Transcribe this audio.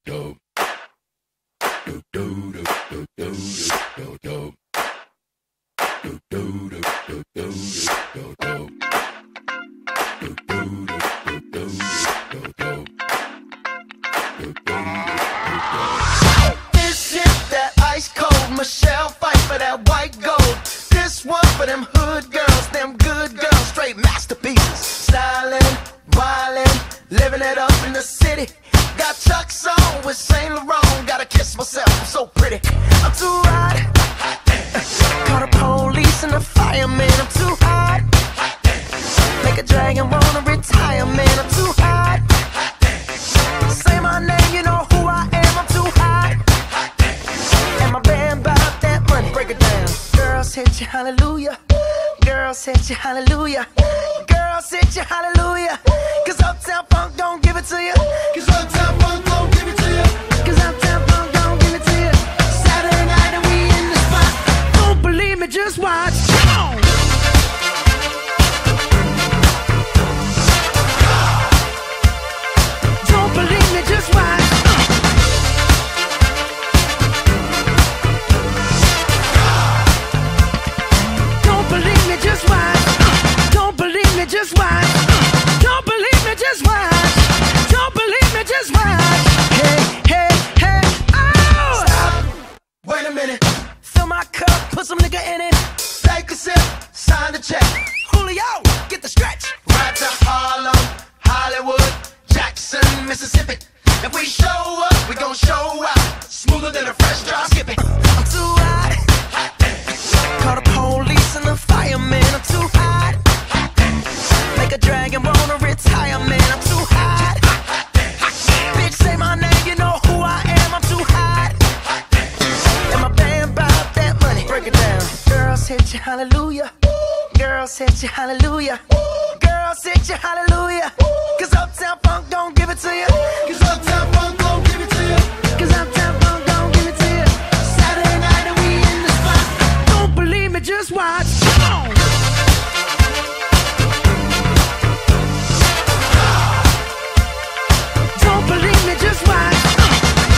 This is that ice cold Michelle fight for that white gold. This one for them hood girls, them good girls, straight masterpieces. Styling, wildin', living it up in the city. Got Chuck's on with Saint Laurent. Gotta kiss myself, I'm so pretty. I'm too hot. Call the police and the fireman. I'm too hot. Make a dragon wanna retire, man. I'm too hot. Say my name, you know who I am. I'm too hot. And my band bout that money. Break it down. Girls hit you, hallelujah. Girls hit you, hallelujah. Girls hit you, hallelujah. Cause Uptown Funk don't give it to you. Cause Uptown Funk don't give it to you. Cause Uptown Funk don't give it to you. Saturday night and we in the spot. Don't believe me, just watch. Come on. Don't believe me, just watch. Don't believe me, just watch. Don't believe me, just watch. Don't believe me, just watch. Don't believe me, just watch. Hey, hey, hey, oh! Stop. Wait a minute. Fill my cup, put some nigga in it. Take a sip, sign the check. Julio, get the stretch. Right to Harlem, Hollywood, Jackson, Mississippi. If we show up, we gon' show out. Smoother than a fresh drop. Skip it. I'm too hot. Call the police and the fireman. I'm too hot. Make a dragon wanna retire, man. I'm too hot. Bitch, say my name, you know who I am. I'm too hot. And my band bout that money. Break it down. Girls hit you, hallelujah. Girls hit you, hallelujah. Girls hit you, hallelujah. Cause Uptown Funk don't give it to you. Cause Uptown Funk